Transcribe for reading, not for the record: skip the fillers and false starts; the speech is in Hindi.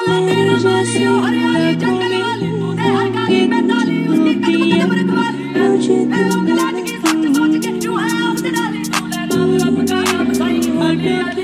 तेरे जैसे लाखों में ये होती है मुझे तुम